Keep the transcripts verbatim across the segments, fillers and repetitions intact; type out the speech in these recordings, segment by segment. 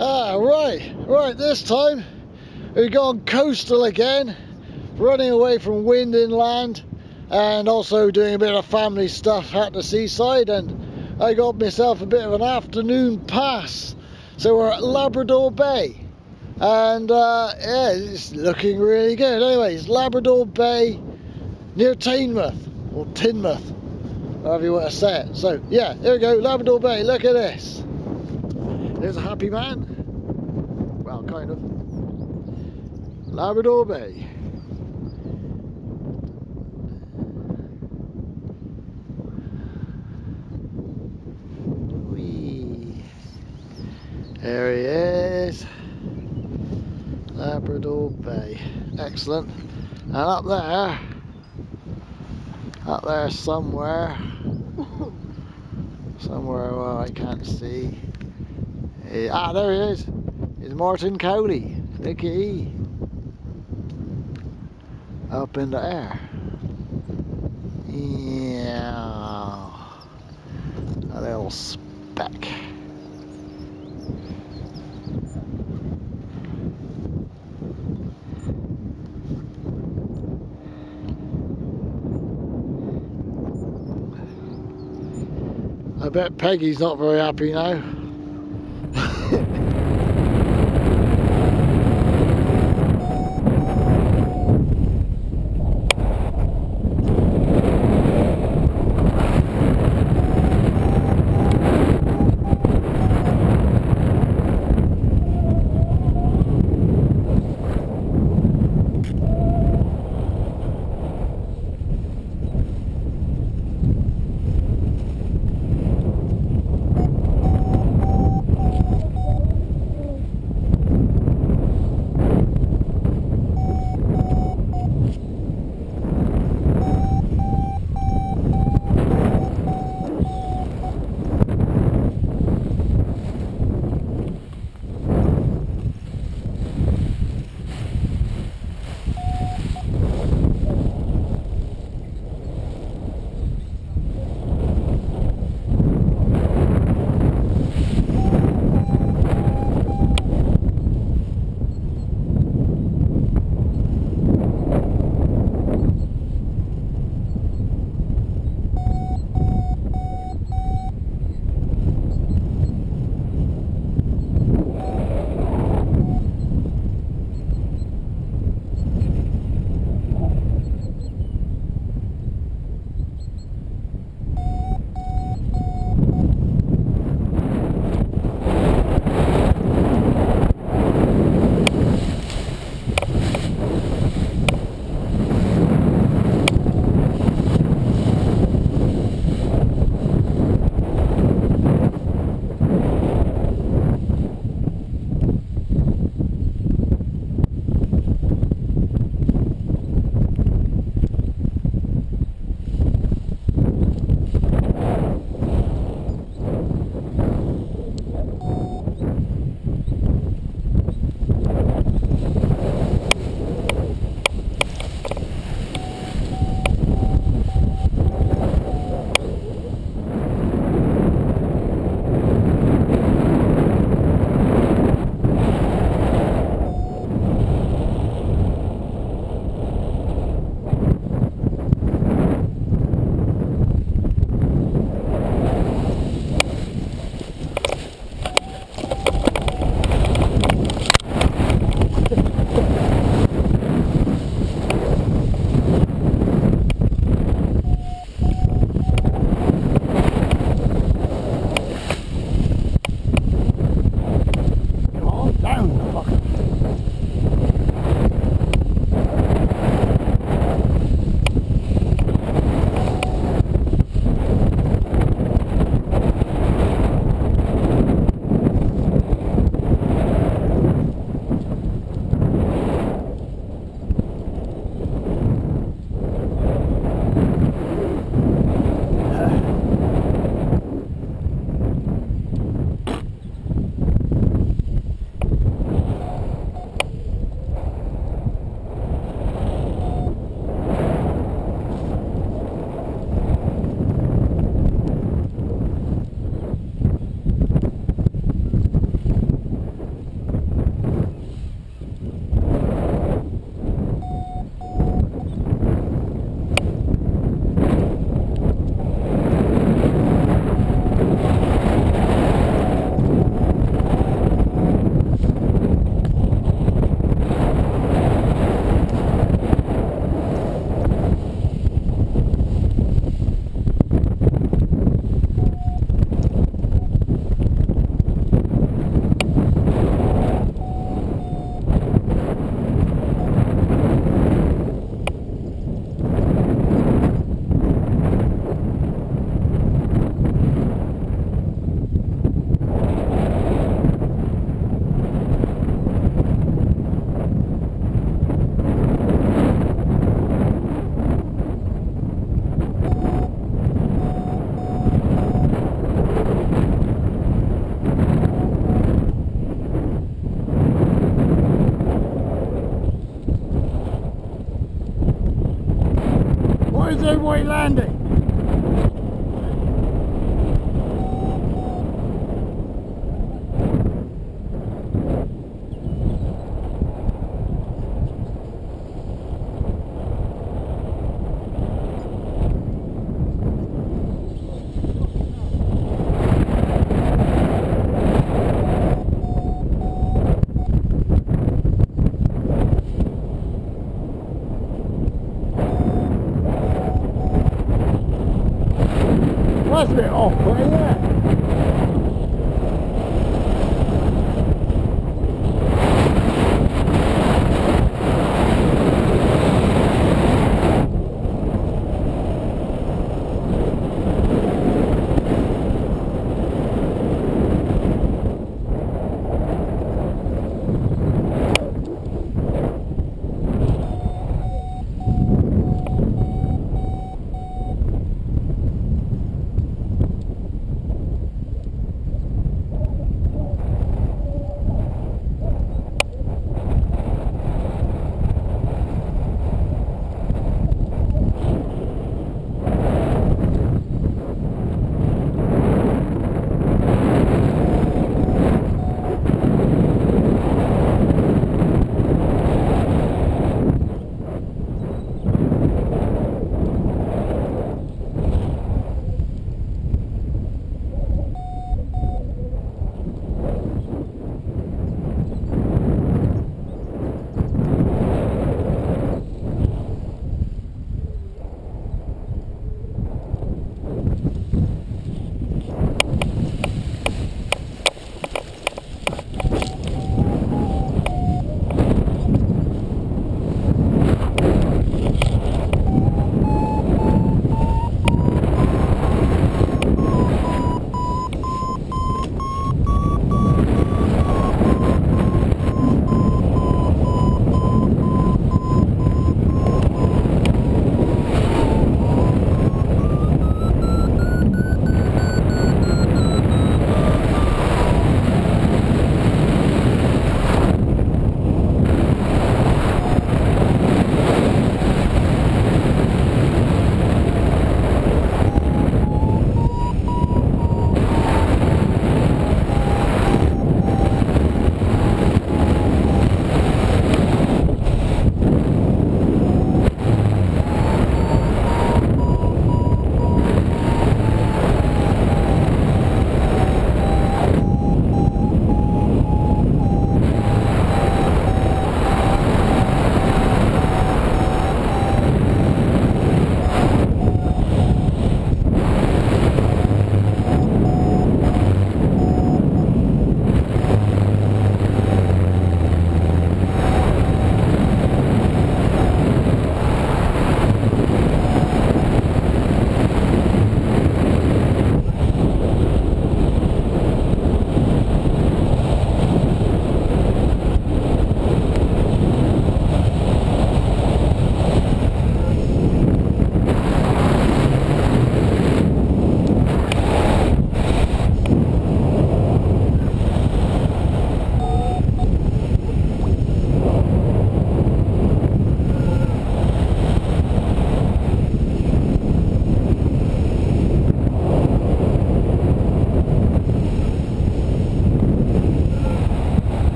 Ah, right, right, this time we've gone coastal again, running away from wind inland and also doing a bit of family stuff at the seaside, and I got myself a bit of an afternoon pass. So we're at Labrador Bay and uh, yeah, it's looking really good. Anyway, it's Labrador Bay near Teignmouth or Teignmouth, however you want to say it. So yeah, here we go, Labrador Bay, look at this. There's a happy man. Well, kind of. Labrador Bay. Whee. There he is. Labrador Bay. Excellent. And up there, up there somewhere, somewhere, well, I can't see. Ah, there he is. It's Martin Cowley. Look at he. Up in the air. Yeah. A little speck. I bet Peggy's not very happy now. Where's everybody landing? That's a bit off, but yeah.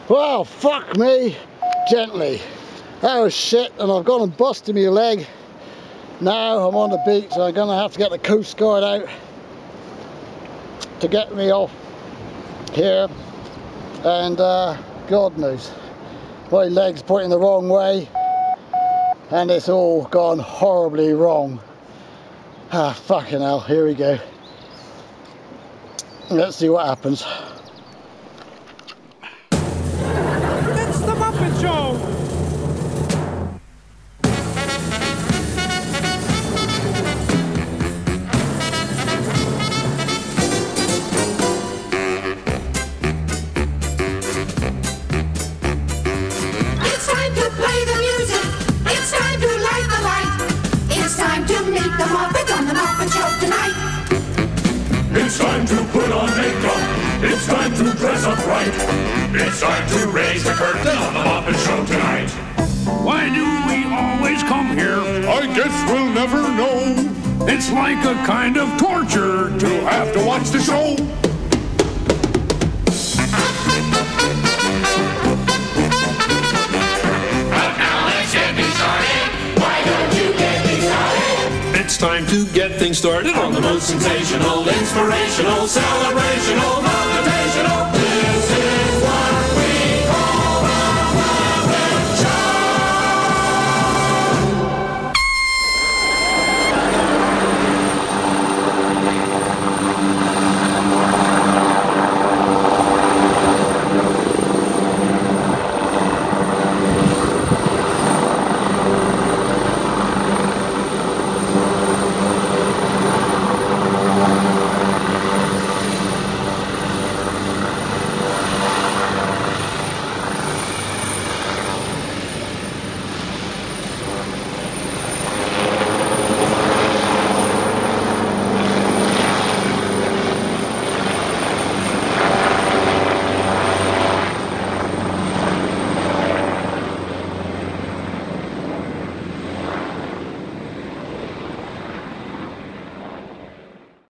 Well, fuck me gently. That was shit, and I've gone and busted my leg. Now I'm on the beach, so I'm gonna have to get the Coast Guard out to get me off here. And uh, God knows, my leg's pointing the wrong way, and it's all gone horribly wrong. Ah, fucking hell, here we go. Let's see what happens. It's the Muppet Show! It's time to play the music. It's time to light the light. It's time to meet the Muppet on the Muppet Show tonight. It's time to put on makeup. It's time to dress up right. It's time to raise the curtain on the Muppet Show tonight. Why do we always come here? I guess we'll never know. It's like a kind of torture To have to watch the show. But now let's get me started. Why don't you get me started? It's time to get things started on the most sensational, inspirational, celebrational, motivational.